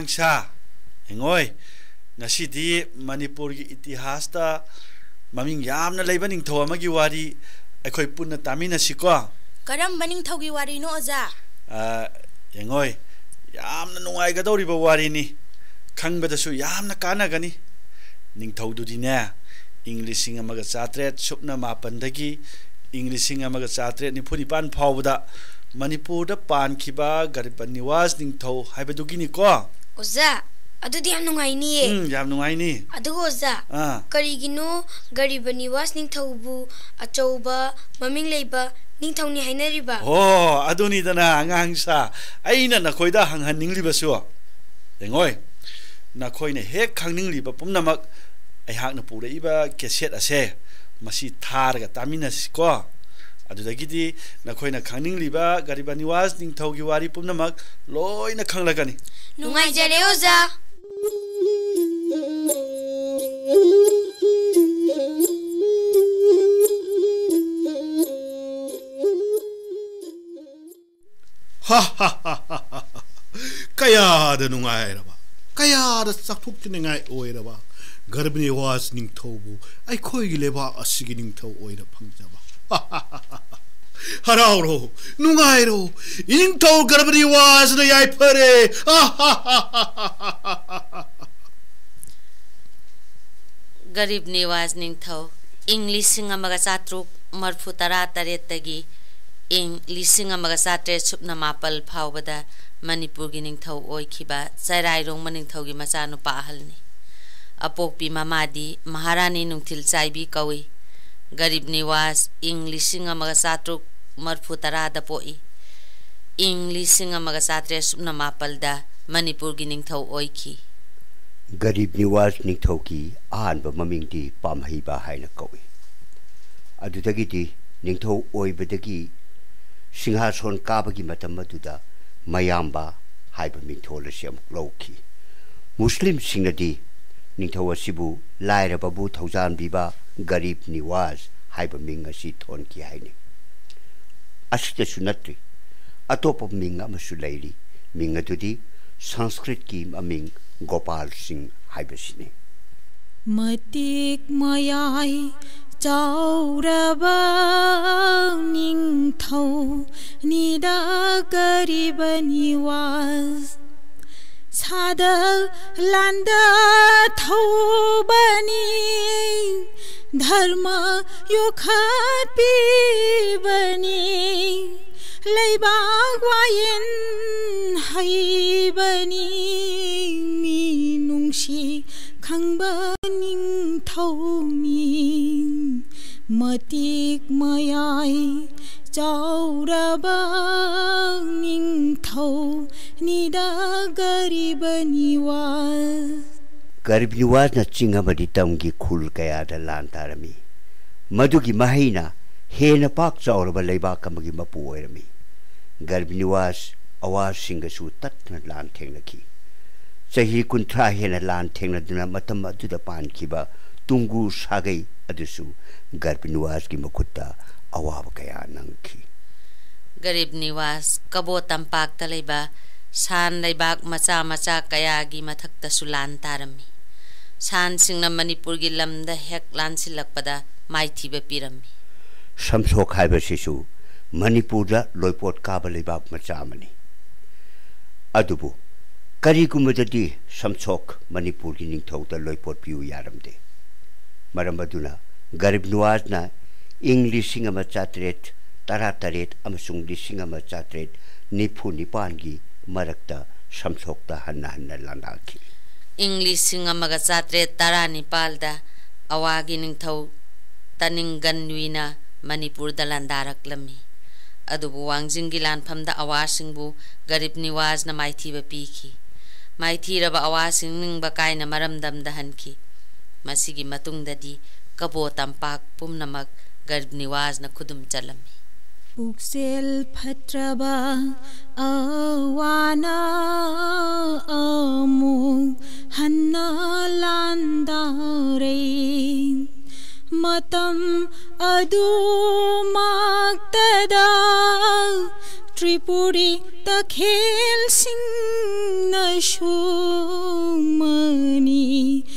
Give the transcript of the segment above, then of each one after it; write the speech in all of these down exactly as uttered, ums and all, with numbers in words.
angang sa engoi nasidi Manipur gi itihas ta maming yamna leiba ningtho amagi wari akhoi punna tamina siko karam baning thogi wari no oza a engoi yamna nungai ga dori ba wari ni khangba su yamna kana gani ningtho du di ne Englishing amaga chatret supna mapan dagi Englishing amaga chatret ni phuni pan phawda Manipur da pan khiba Garibaniwas ningtho haibadugi ni ko oza adudi yam nungai ni hm yam nungai ni adu oza karigino Garibaniwas ningtho bu achouba maming leiba ningtho ni hainariba oh aduni dana angang sa aina nakhoida hanghan ningliba su engoi nakhoine hek khangningliba pumnamak aihakna puraiba keset ase masi tharga taminas ko adudagidi nakhoina khangningliba Garibaniwas ningtho gi wari pumnamak loina khanglagani nungai jare oza ha ha ha ha kaya da nungai raba kaya da sakthuk tingai oiraba Garibaniwas ningtho bu ai khoi gi leba asigi ningtho oira phangjaba harauro nungairo ningtho Garibaniwas na yai phare Garibaniwas ningtho English singa maga chatruk marfu tara taret tagi ing lising amaga satre supna mapal phawbada Manipur gi ningtho oikhiba chairai rong maningtho gi macha nu pa halni apokpi mamadi maharani nungthil chaibi kawi Garibaniwas ing lising amaga satruk marfu tara da poi ing lising amaga satre supna mapal da Manipur gi ningtho oikhi Garibaniwas ningtho ki ahanba mamingdi pamhiba haina kawi adudagi di ningtho oibadagi Singhason kabagi matam maduda mayamba haiba mingthola siam lawki Muslim singnadi ningtho asibu laira babu thaujan biba Garibaniwas haiba ming asi thon ki haini asita sunatri atopa ming amasu lairi ming adudi Sanskrit ki aming Gopal Singh haiba sine matik mayai Chauraba ningtho nida Garibaniwas sada landa thobani dharma yokhat pibani leibag wayin haibani minungshi khangba ningtho mi matik mayai chauraba ningtho nida Garibaniwas Garibaniwas na chinga maditamgi khul kaya da lantarami madugi mahina hena pak chauraba leiba kamagi mapu oirami Garibaniwas awas singa su tatna lan thengnaki Sahi kuntra hena lan thengna duna matam aduda pan kiba tungu sagai adusu Garibaniwas ki makutta awaba kaya nangki Garibaniwas kabo tampak talaiba san laibak macha macha kaya gi mathakta sulan tarami san singna Manipur gi lamda hek lan silakpada maithiba pirami samsok haiba sisu Manipur da loipot kaba laibak macha amani adubu Karigumadi samsok Manipur gi ningtho da loipot piu yaramde marambaduna Garibaniwas na English ama chatret tara taret amasung lising ama chatret nipu nipan gi marakta samsok da hanna hanna landaki English ama ga chatret tara nipal da awagi ningtho taninganwina Manipur da landarak lami adubu wangjingi lanpham da awasingbu Garibaniwas na maithiba piki maithiraba awasing ningba kaina maramdam da hanki masigi matungdadi kabo tampak pumnamak Garibaniwas na khudum chalami Puksel phatraba awana amu hanna landare matam adu maktada Tripuri तखेल Singh शुमनी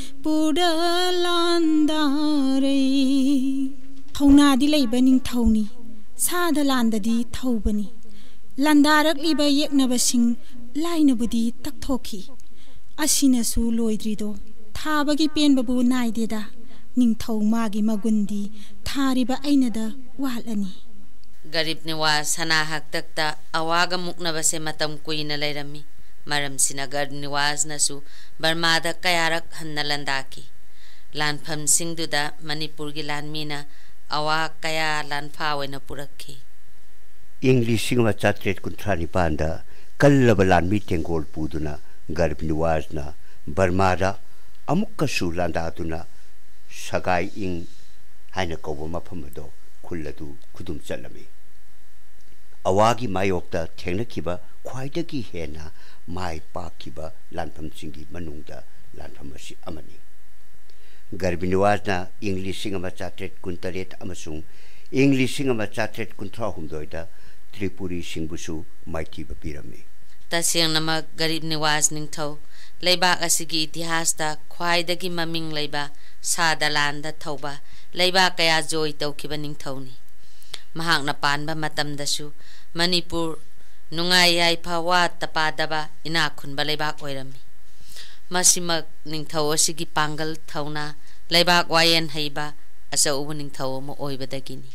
पुरलांदारे थौनादी लैबा निंथौनी सादा लांददी थौबनी लांदारक लिबा येकनबसिंग लाइनबुदी तकथोखी असिनसु लोइद्रिदो थाबगी पेनबबु नाइदेदा निंथौ मागी मगुंदी थारिबा आइनदा वालनी Garibniwas sana haktakta awaga muknabase matam kuina lairami maram sina Garibaniwasna su Burmada kayarak hannalandaki lanpham singduda Manipur gi lanmina awa kaya lanphawena purakhi English singma chatret kuntrani panda kallaba lanmi tengol puduna Garibaniwasna Burmada amukka su landatuna sagai ing haina kobo maphamado kulladu kudum chalami awagi mayokta thengnakiba khwaidagi hena mai pakiba lanpham singi manungda lanpham asi amani Garibaniwasna English singama chatret kuntaret amasung English singama chatret kunthra humdoida Tripuri singbusu maiti bapirami taseng nama Garibniwas ningthau leiba asigi itihasta khwaidagi maming leiba sadalanda thauba leiba kaya joy tawkiba ningthauni mahakna panba matamdasu Manipur nungai ai phawa tapadaba ina khunba leibak oirami masimak ningthau asigi pangal thauna leibak wayen heiba asa ubu ningthau mo oibadagini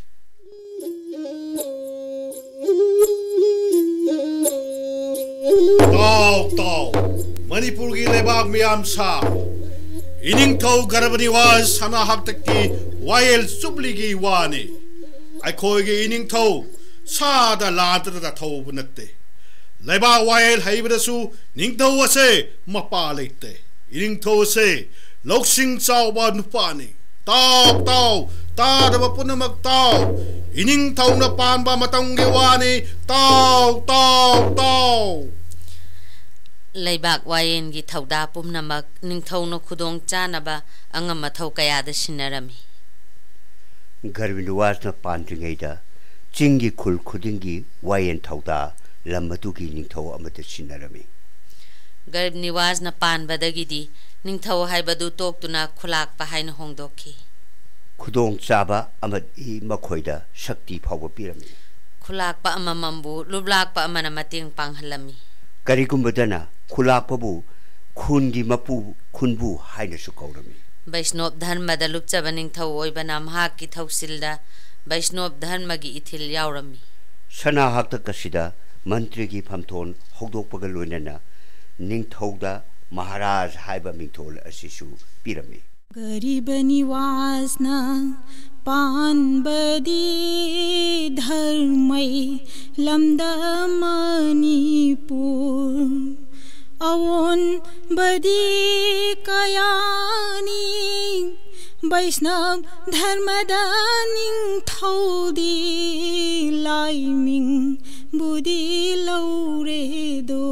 Tau tau Manipur gi leibak miyam sa ining thau Garibaniwas sana haktaki wayel subligi wani ai khoi gi ining thau sada lantra da thau bunatte leiba wayel haibrasu ning thau ase mapa leite ining thau ase loksing chau ba nupani tau tau ta da punamak tau ining thau na Panba Matamgi wani tau tau tau leibak wayen gi thauda pumnamak ningthau no khudong chanaba angama thau kaya da sinarami Garibaniwasna pandringaida chingi khul khudingi wayen thauda lamatugi ningthau amata sinarami Garibaniwasna panbadagidi ningthau haibadu toktuna khulak pa haina hongdokhi khudong chaba amad I makhoida shakti phawa pirami khulak pa amamambu lublak pa amana mating panghalami karigumbadana khulak pabu khundi mapu khunbu haina su kaurami Vaishnava dharma da lupchaba ningthau oibana mahak ki thausilda Vaishnava dharma gi ithil yaurami sana hakta kasida mantri gi phamthon hogdokpaga loinana ningthauda Maharaj haiba mingthol asisu pirami Garibaniwasna Panbadi dharmai lamda Manipur awon badi kayani Vaishnav dharmada ningthaudi laiming budi laure do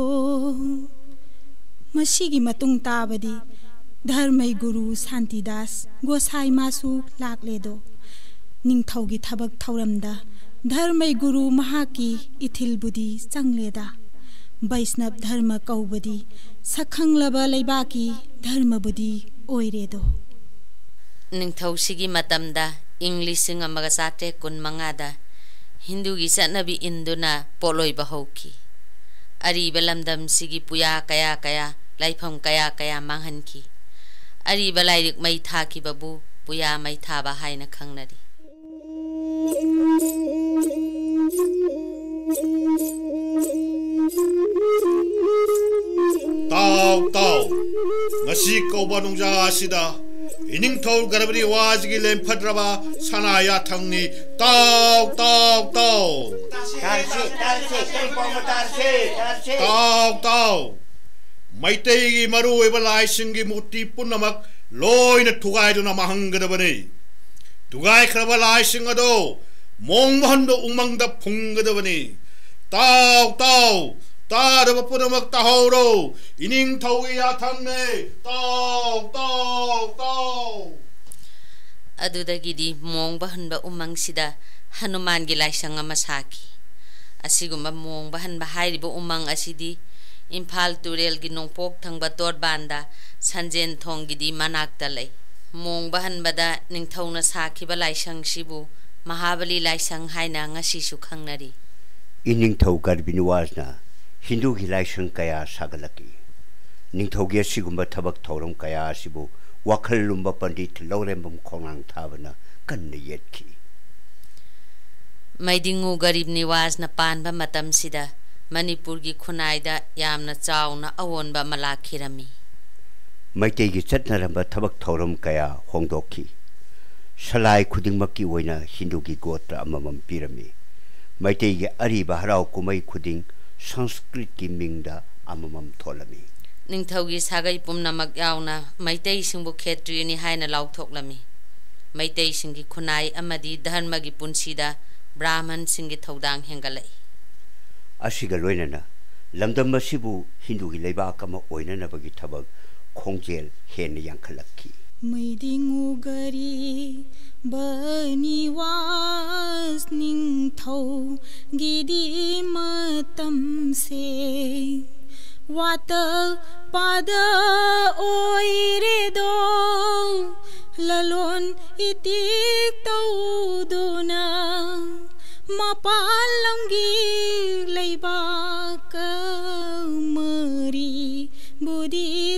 masigi matung tabadi dharmai guru Shantidas Goshai masu lakledo ningthaugi thabak thauramda dharmai guru mahaki ithil budi changleda Vaishnav dharma kaubadi sakhanglaba leibaki dharma budi oiredo ningthau sigi matamda English singa magasate kun mangada Hindu gi sanabi induna poloi bahauki ari belamdam sigi puya kaya kaya laifam kaya kaya manghanki ari balairik mai thaki babu puya mai thaba haina khangnari tau tau ngasi kauba nungja asida ining thau Garibaniwas gi lemphadraba sanaya thangni tau tau tau tarse tarse kai poma tarse tarse tau tau maitei gi maru ebalai singi muti punamak loina thugai duna mahanggadabani thugai khrabalai singado mongmahando umangda phunggadabani tau tau ta da punamak tahoro ining thau ya thangne tau tau tau adudagidi mong bahanba umang sida Hanuman gi laisang masaki asigumba mong bahan bahay ribo umang asidi Imphal Turel gi nongpok thangba torbanda sanjen thong gidi manak talai mong bahan bada ningthau na sakhiba laisang sibu Mahabali laisang haina ngasi su khangnari Iningthau Garibaniwasna Hindu gi laisang kaya sagalaki Ningthau gi sigumba thabak thoram kaya sibu wakhal lumba pandit lorembam khongang thabana kanna yetki Maidingu Garibaniwasna Panba matam sida Manipur gi khunaida yamna chauna awonba malakhirami Maitei gi chatnaramba thabak thoram kaya hongdokki Salai khudingmakki oina Hindu gi gotra amamam pirami Maitei gi ariba harau kumai khuding Sanskrit ki mingda amamam tholami Ningthau gi sagai pumnamak yauna Maitei singbu khetri ni haina lauthoklami Maitei singi khunai amadi dharma gi punsida Brahman singi thodang hengalai Asiga loinana lamdam masibu Hindu gi leibak ama oina nabagi thabak khongjel hen yankhalakki Maidingu Garibaniwas ningthau gidi matam se Watal pada oire do lalon itik tauduna Mapalamgi leibak mari budi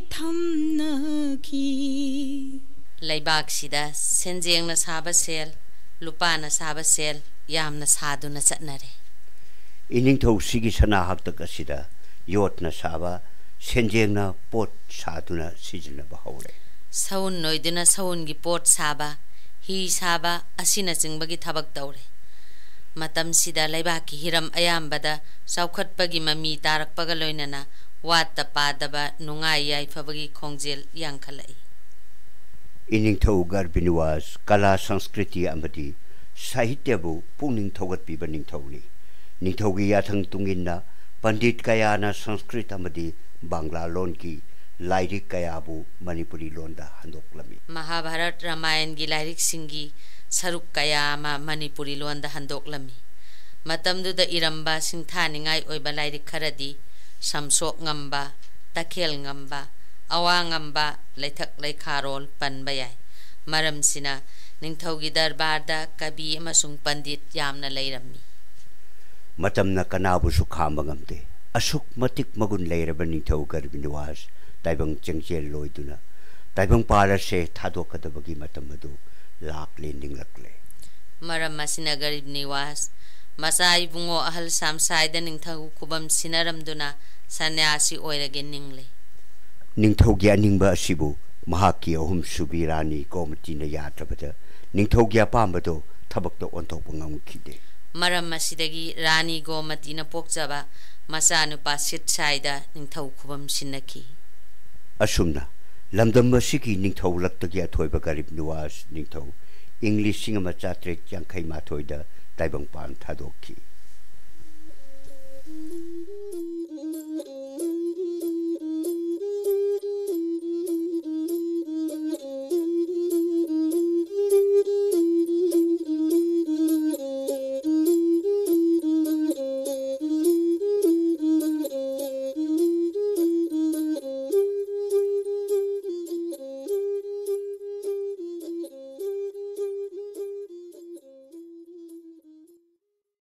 thamnaki Leibak sida senjeng na saba sel lupa na saba sel yam na sadu na chatnare Iningthau sigi sana haktak asida yot na saba senjeng na pot saduna sijna bahore Saun noiduna saun gi pot saba hi saba asina jingbagi thabak tawre Matam sida leibaki hiram ayambada saukhatpagi mami tarakpaga loinana watta padaba nungai yai fabagi khongjel yankhalai Iningthau Garibaniwas kala sanskriti amadi sahityabu puning thogat piba ningthauni ningthau gi yathang tunginna pandit kayana sanskrit amadi bangla lon ki lairik kayabu manipuri londa handoklami Mahabharat Ramayan gi lairik singi saruk kaya ma manipuri londa handoklami matamduda iramba singthaningai oiba lairik kharadi samsok ngamba takhel ngamba awa ngamba leithak leikharol panba yai maram sina ningthau gi darbarda kabi amasung pandit yamna leirami matamna kanabu su khamba ngamde asuk matik magun leiraba ningthau Garibaniwas taibang chengchel loiduna taibang para se thadokadabagi matam adu lakle ninglakle maram masina Garibaniwas masai bungo ahal samsaida ningthau kubam sinaramduna sanyasi oirage ningle Ningthau gi aningba asibu mahaki ahum subirani komitina yatrabada ningthau gi apambado thabakto onthokpa ngamkhide maram masidagi rani gomatina pokjaba masanu pasit saida ningthau khubam sinaki asumna lamdam masiki ningthau laktagi athoiba Garibaniwas ningthau English singama chatrek yankhai mathoida taibang pan thadokki